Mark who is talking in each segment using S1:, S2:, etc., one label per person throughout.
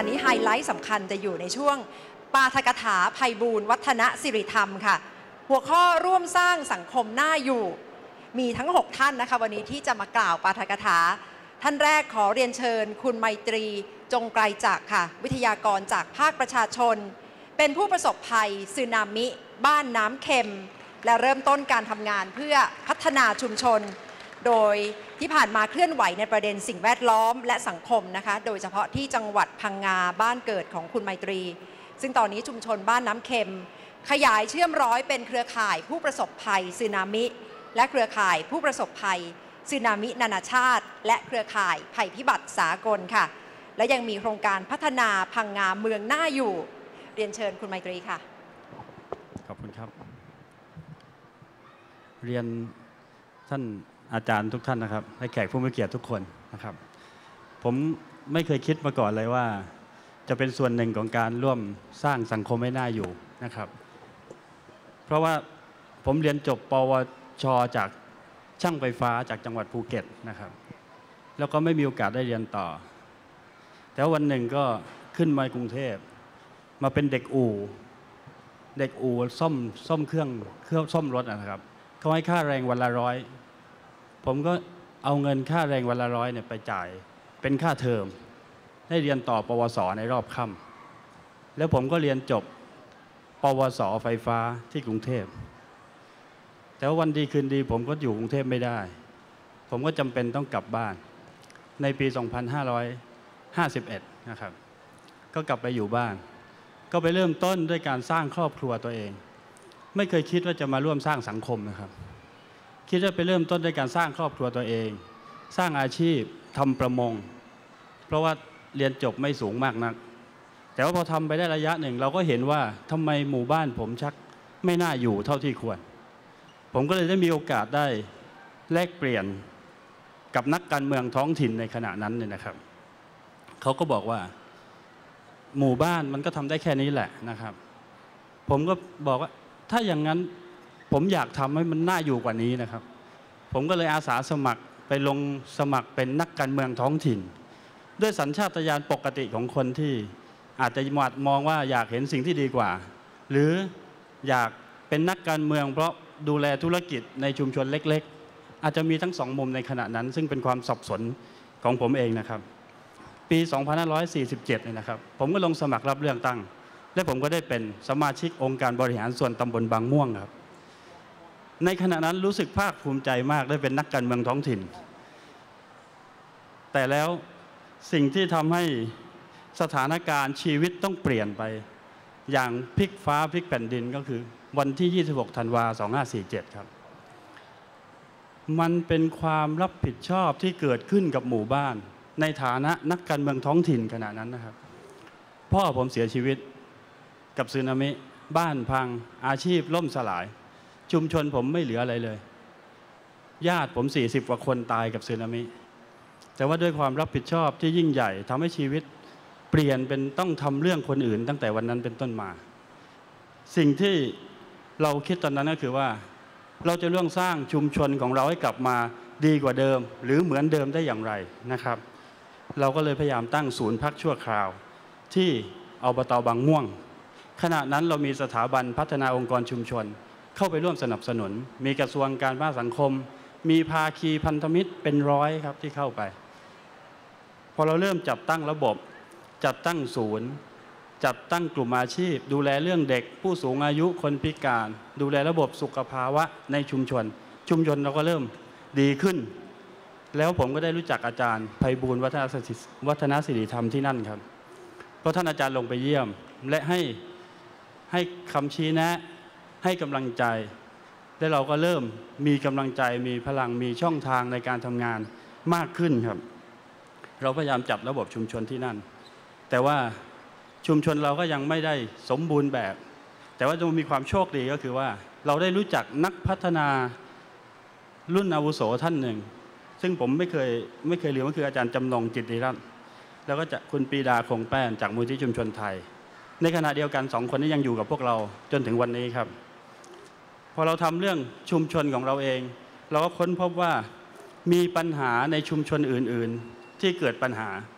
S1: การนี้ไฮไลท์สำคัญจะอยู่ในช่วงปาฐกถาไพบูลย์วัฒนสิริธรรมค่ะหัวข้อร่วมสร้างสังคมน่าอยู่มีทั้ง6ท่านนะคะวันนี้ที่จะมากล่าวปาฐกถาท่านแรกขอเรียนเชิญคุณไมตรีจงไกรจักรค่ะวิทยากรจากภาคประชาชนเป็นผู้ประสบภัยสึนามิบ้านน้ำเค็มและเริ่มต้นการทำงานเพื่อพัฒนาชุมชนโดยที่ผ่านมาเคลื่อนไหวในประเด็นสิ่งแวดล้อมและสังคมนะคะโดยเฉพาะที่จังหวัดพังงาบ้านเกิดของคุณไมตรีซึ่งตอนนี้ชุมชนบ้านน้ำเค็มขยายเชื่อมร้อยเป็นเครือข่ายผู้ประสบภัยสึนามิและเครือข่ายผู้ประสบภัยสึนามินานาชาติและเครือข่ายภัยพิบัติสากลค่ะและยังมีโครงการพัฒนาพังงาเมืองน่าอยู่เรียนเชิญคุณไมตรีค่ะ
S2: ขอบคุณครับเรียนท่านอาจารย์ทุกท่านนะครับและแขกผู้มีเกียรติทุกคนนะครับผมไม่เคยคิดมาก่อนเลยว่าจะเป็นส่วนหนึ่งของการร่วมสร้างสังคมให้น่าอยู่นะครับเพราะว่าผมเรียนจบปวชจากช่างไฟฟ้าจากจังหวัดภูเก็ตนะครับแล้วก็ไม่มีโอกาสได้เรียนต่อแต่วันหนึ่งก็ขึ้นมากรุงเทพมาเป็นเด็กอู่ซ่อมเครื่องซ่อมรถนะครับเขาให้ค่าแรงวันละ100ผมก็เอาเงินค่าแรงวันละ100เนี่ยไปจ่ายเป็นค่าเทอมได้เรียนต่อปวสในรอบค่ำแล้วผมก็เรียนจบปวสไฟฟ้าที่กรุงเทพแต่ว่าวันดีคืนดีผมก็อยู่กรุงเทพไม่ได้ผมก็จำเป็นต้องกลับบ้านในปี 2551 นะครับก็กลับไปอยู่บ้านก็ไปเริ่มต้นด้วยการสร้างครอบครัวตัวเองไม่เคยคิดว่าจะมาร่วมสร้างสังคมนะครับคิดว่าไปเริ่มต้นด้วยการสร้างครอบครัวตัวเองสร้างอาชีพทำประมงเพราะว่าเรียนจบไม่สูงมากนักแต่ว่าพอทำไปได้ระยะหนึ่งเราก็เห็นว่าทำไมหมู่บ้านผมชักไม่น่าอยู่เท่าที่ควรผมก็เลยได้มีโอกาสได้แลกเปลี่ยนกับนักการเมืองท้องถิ่นในขณะนั้นเนี่ยนะครับเขาก็บอกว่าหมู่บ้านมันก็ทำได้แค่นี้แหละนะครับผมก็บอกว่าถ้าอย่างนั้นผมอยากทำให้มันน่าอยู่กว่านี้นะครับผมก็เลยอาสาสมัครไปลงสมัครเป็นนักการเมืองท้องถิ่นด้วยสัญชาตญาณปกติของคนที่อาจจะมองว่าอยากเห็นสิ่งที่ดีกว่าหรืออยากเป็นนักการเมืองเพราะดูแลธุรกิจในชุมชนเล็กๆอาจจะมีทั้ง2 มุมในขณะนั้นซึ่งเป็นความสับสนของผมเองนะครับปี 2547 เนี่ยนะครับผมก็ลงสมัครรับเลือกตั้งและผมก็ได้เป็นสมาชิกองค์การบริหารส่วนตำบลบางม่วงครับในขณะนั้นรู้สึกภาคภูมิใจมากได้เป็นนักการเมืองท้องถิ่นแต่แล้วสิ่งที่ทำให้สถานการณ์ชีวิตต้องเปลี่ยนไปอย่างพลิกฟ้าพลิกแผ่นดินก็คือวันที่ 26 ธันวาคม 2547 ครับมันเป็นความรับผิดชอบที่เกิดขึ้นกับหมู่บ้านในฐานะนักการเมืองท้องถิ่นขณะนั้นนะครับพ่อผมเสียชีวิตกับสึนามิบ้านพังอาชีพล่มสลายชุมชนผมไม่เหลืออะไรเลยญาติผม40 กว่าคนตายกับสึนามิแต่ว่าด้วยความรับผิดชอบที่ยิ่งใหญ่ทำให้ชีวิตเปลี่ยนเป็นต้องทำเรื่องคนอื่นตั้งแต่วันนั้นเป็นต้นมาสิ่งที่เราคิดตอนนั้นก็คือว่าเราจะเรื่องสร้างชุมชนของเราให้กลับมาดีกว่าเดิมหรือเหมือนเดิมได้อย่างไรนะครับเราก็เลยพยายามตั้งศูนย์พักชั่วคราวที่อบต.บางม่วงขณะนั้นเรามีสถาบันพัฒนาองค์กรชุมชนเข้าไปร่วมสนับสนุนมีกระทรวงการพัฒนาสังคมมีภาคีพันธมิตรเป็น100ครับที่เข้าไปพอเราเริ่มจัดตั้งระบบจัดตั้งศูนย์จัดตั้งกลุ่มอาชีพดูแลเรื่องเด็กผู้สูงอายุคนพิการดูแลระบบสุขภาวะในชุมชนเราก็เริ่มดีขึ้นแล้วผมก็ได้รู้จักอาจารย์ไพบูลย์วัฒนสิริธรรมที่นั่นครับเพราะท่านอาจารย์ลงไปเยี่ยมและให้คำชี้แนะให้กำลังใจและเราก็เริ่มมีกำลังใจมีพลังมีช่องทางในการทำงานมากขึ้นครับเราพยายามจัดระบบชุมชนที่นั่นแต่ว่าชุมชนเราก็ยังไม่ได้สมบูรณ์แบบแต่ว่าจะมีความโชคดีก็คือว่าเราได้รู้จักนักพัฒนารุ่นอาวุโสท่านหนึ่งซึ่งผมไม่เคยลืมก็คืออาจารย์จำนงจิตติรัตน์แล้วก็คุณปรีดาคงแป้นจากมูลที่ชุมชนไทยในขณะเดียวกัน2 คนนี้ยังอยู่กับพวกเราจนถึงวันนี้ครับพอเราทำเรื่องชุมชนของเราเองเราก็ค้นพบว่ามีปัญหาในชุมชนอื่นๆที่เกิดปัญหา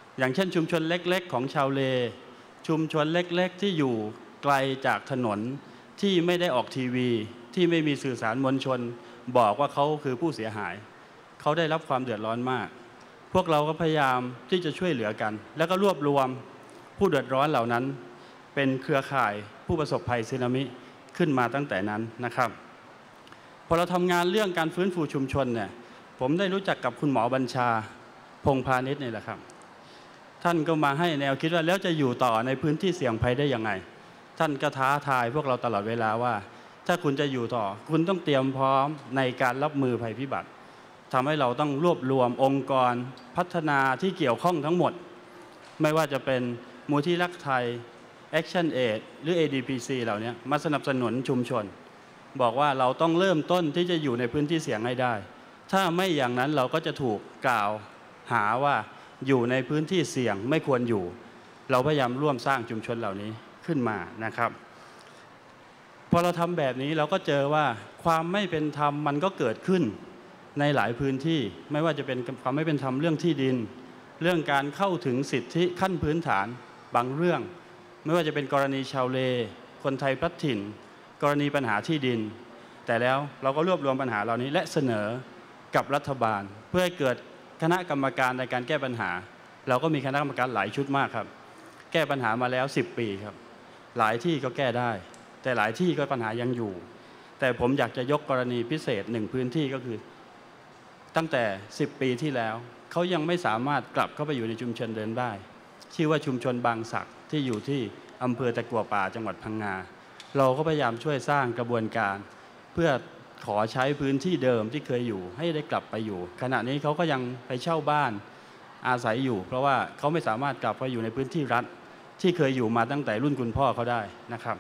S2: อย่างเช่นชุมชนเล็กๆของชาวเลชุมชนเล็กๆที่อยู่ไกลจากถนนที่ไม่ได้ออกทีวีที่ไม่มีสื่อสารมวลชนบอกว่าเขาคือผู้เสียหายเขาได้รับความเดือดร้อนมากพวกเราก็พยายามที่จะช่วยเหลือกันแล้วก็รวบรวมผู้เดือดร้อนเหล่านั้นเป็นเครือข่ายผู้ประสบภัยสึนามิขึ้นมาตั้งแต่นั้นนะครับพอเราทำงานเรื่องการฟื้นฟูชุมชนเนี่ยผมได้รู้จักกับคุณหมอบัญชาพงษ์พาณิชย์นี่แหละครับท่านก็มาให้แนวคิดว่าแล้วจะอยู่ต่อในพื้นที่เสี่ยงภัยได้ยังไงท่านก็ท้าทายพวกเราตลอดเวลาว่าถ้าคุณจะอยู่ต่อคุณต้องเตรียมพร้อมในการรับมือภัยพิบัติทำให้เราต้องรวบรวมองค์กรพัฒนาที่เกี่ยวข้องทั้งหมดไม่ว่าจะเป็นมูลที่รักไทย Action Aid หรือ ADPC เหล่านี้มาสนับสนุนชุมชนบอกว่าเราต้องเริ่มต้นที่จะอยู่ในพื้นที่เสี่ยงให้ได้ถ้าไม่อย่างนั้นเราก็จะถูกกล่าวหาว่าอยู่ในพื้นที่เสี่ยงไม่ควรอยู่เราพยายามร่วมสร้างชุมชนเหล่านี้ขึ้นมานะครับพอเราทำแบบนี้เราก็เจอว่าความไม่เป็นธรรมมันก็เกิดขึ้นในหลายพื้นที่ไม่ว่าจะเป็นความไม่เป็นธรรมเรื่องที่ดินเรื่องการเข้าถึงสิทธิขั้นพื้นฐานบางเรื่องไม่ว่าจะเป็นกรณีชาวเลคนไทยพลัดถิ่นกรณีปัญหาที่ดินแต่แล้วเราก็รวบรวมปัญหาเหล่านี้และเสนอกับรัฐบาลเพื่อให้เกิดคณะกรรมการในการแก้ปัญหาเราก็มีคณะกรรมการหลายชุดมากครับแก้ปัญหามาแล้ว10 ปีครับหลายที่ก็แก้ได้แต่หลายที่ก็ปัญหายังอยู่แต่ผมอยากจะยกกรณีพิเศษ1พื้นที่ก็คือตั้งแต่10 ปีที่แล้วเขายังไม่สามารถกลับเข้าไปอยู่ในชุมชนเดิมได้ชื่อว่าชุมชนบางสักที่อยู่ที่อำเภอตะกั่วป่าจังหวัดพังงาเราก็พยายามช่วยสร้างกระบวนการเพื่อขอใช้พื้นที่เดิมที่เคยอยู่ให้ได้กลับไปอยู่ขณะนี้เขาก็ยังไปเช่าบ้านอาศัยอยู่เพราะว่าเขาไม่สามารถกลับไปอยู่ในพื้นที่รัฐที่เคยอยู่มาตั้งแต่รุ่นคุณพ่อเขาได้นะครับ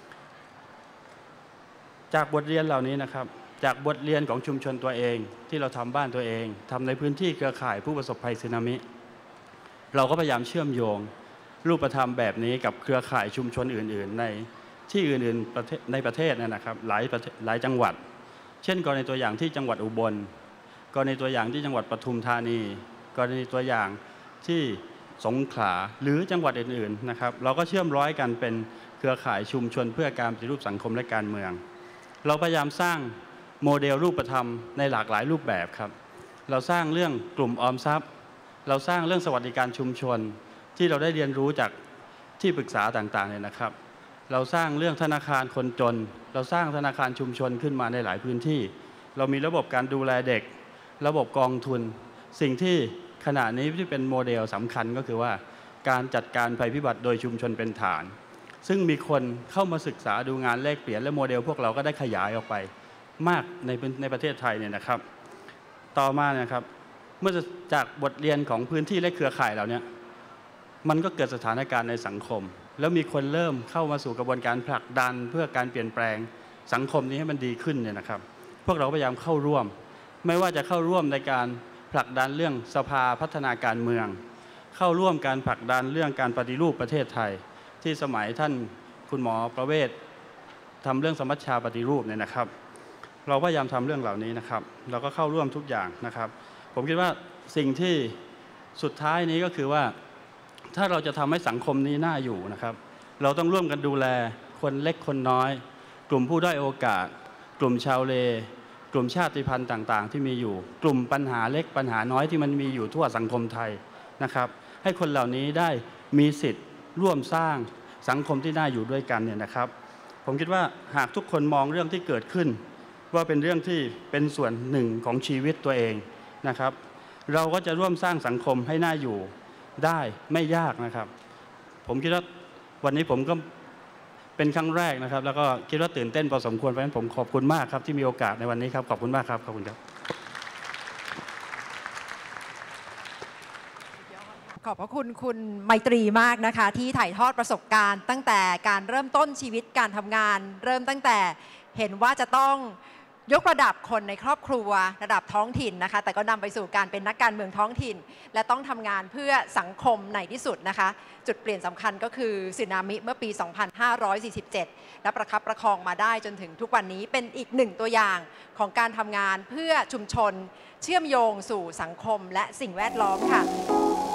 S2: จากบทเรียนเหล่านี้นะครับจากบทเรียนของชุมชนตัวเองที่เราทำบ้านตัวเองทำในพื้นที่เครือข่ายผู้ประสบภัยสึนามิเราก็พยายามเชื่อมโยงรูปธรรมแบบนี้กับเครือข่ายชุมชนอื่นๆในที่อื่นๆในประเทศนะครับหลายจังหวัดเช่นกรณีตัวอย่างที่จังหวัดอุบลกรณีตัวอย่างที่จังหวัดปทุมธานีกรณีตัวอย่างที่สงขลาหรือจังหวัดอื่นๆนะครับเราก็เชื่อมร้อยกันเป็นเครือข่ายชุมชนเพื่อการปฏิรูปสังคมและการเมืองเราพยายามสร้างโมเดลรูปธรรมในหลากหลายรูปแบบครับเราสร้างเรื่องกลุ่มออมทรัพย์เราสร้างเรื่องสวัสดิการชุมชนที่เราได้เรียนรู้จากที่ปรึกษาต่างๆเนี่ยนะครับเราสร้างเรื่องธนาคารคนจนเราสร้างธนาคารชุมชนขึ้นมาในหลายพื้นที่เรามีระบบการดูแลเด็กระบบกองทุนสิ่งที่ขณะนี้ที่เป็นโมเดลสำคัญก็คือว่าการจัดการภัยพิบัติโดยชุมชนเป็นฐานซึ่งมีคนเข้ามาศึกษาดูงานแลกเปลี่ยนและโมเดลพวกเราก็ได้ขยายออกไปมากในประเทศไทยเนี่ยนะครับต่อมานะครับเมื่อจากบทเรียนของพื้นที่และเครือข่ายเหล่านี้มันก็เกิดสถานการณ์ในสังคมแล้วมีคนเริ่มเข้ามาสู่กระบวนการผลักดันเพื่อการเปลี่ยนแปลงสังคมนี้ให้มันดีขึ้นเนี่ยนะครับพวกเราพยายามเข้าร่วมไม่ว่าจะเข้าร่วมในการผลักดันเรื่องสภาพัฒนาการเมืองเข้าร่วมการผลักดันเรื่องการปฏิรูปประเทศไทยที่สมัยท่านคุณหมอประเวศทำเรื่องสมัชชาปฏิรูปเนี่ยนะครับเราพยายามทำเรื่องเหล่านี้นะครับเราก็เข้าร่วมทุกอย่างนะครับผมคิดว่าสิ่งที่สุดท้ายนี้ก็คือว่าถ้าเราจะทำให้สังคมนี้น่าอยู่นะครับเราต้องร่วมกันดูแลคนเล็กคนน้อยกลุ่มผู้ด้อยโอกาสกลุ่มชาวเลกลุ่มชาติพันธุ์ต่างๆที่มีอยู่กลุ่มปัญหาเล็กปัญหาน้อยที่มันมีอยู่ทั่วสังคมไทยนะครับให้คนเหล่านี้ได้มีสิทธิ์ร่วมสร้างสังคมที่น่าอยู่ด้วยกันเนี่ยนะครับผมคิดว่าหากทุกคนมองเรื่องที่เกิดขึ้นว่าเป็นเรื่องที่เป็นส่วนหนึ่งของชีวิตตัวเองนะครับเราก็จะร่วมสร้างสังคมให้น่าอยู่ได้ไม่ยากนะครับผมคิดว่าวันนี้ผมก็เป็นครั้งแรกนะครับแล้วก็คิดว่าตื่นเต้นพอสมควรเพราะฉะนั้นผมขอบคุณมากครับที่มีโอกาสในวันนี้ครับขอบคุณมากครับขอบคุณครับ
S1: ขอบพระคุณคุณไมตรีมากนะคะที่ถ่ายทอดประสบการณ์ตั้งแต่การเริ่มต้นชีวิตการทำงานเริ่มตั้งแต่เห็นว่าจะต้องยกระดับคนในครอบครัวระดับท้องถิ่นนะคะแต่ก็นำไปสู่การเป็นนักการเมืองท้องถิ่นและต้องทำงานเพื่อสังคมในที่สุดนะคะจุดเปลี่ยนสำคัญก็คือสึนามิเมื่อปี 2547 และประคับประคองมาได้จนถึงทุกวันนี้เป็นอีกหนึ่งตัวอย่างของการทำงานเพื่อชุมชนเชื่อมโยงสู่สังคมและสิ่งแวดล้อมค่ะ